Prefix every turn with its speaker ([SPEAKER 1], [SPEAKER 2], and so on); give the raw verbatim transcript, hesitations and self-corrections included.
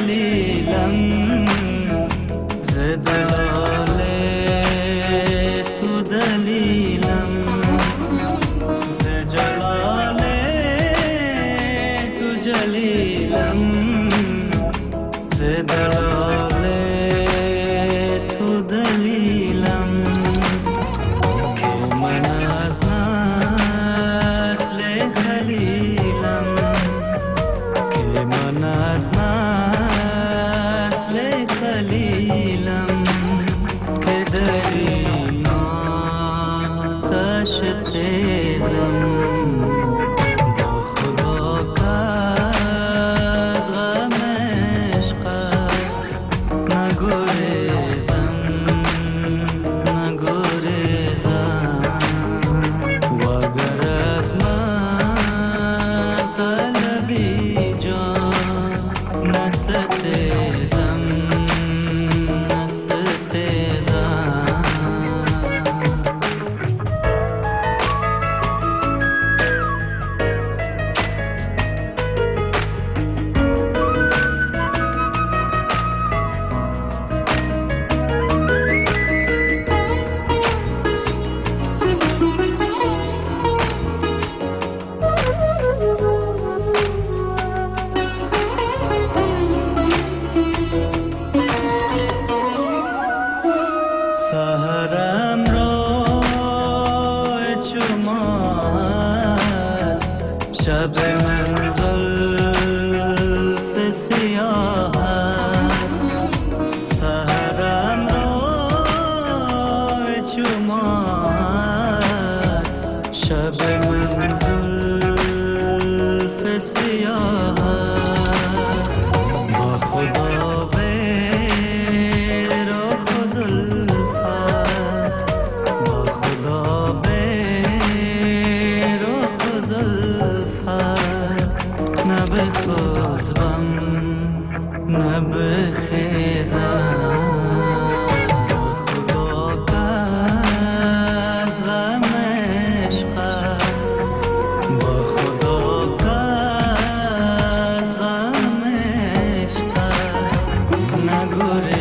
[SPEAKER 1] جلیلم ز دلال تو دلیلم ز جلال تو جلیلم ز دلال تو دلیلم که من از نسل خلیلم که من از نسل خلیلم که در این آتش تیزم با خدا که از غم عشقت نگریزم نگریزم وگر از من طلبی جان نستیزم نستیزم سحرم را چماهد شب من زلف سیاهد سحرم را چماهد شب من زلف سیاهد با خدا نبخزبم نبخیزم خدا که از غم عشقت با خدا که از غم عشقت نگریزم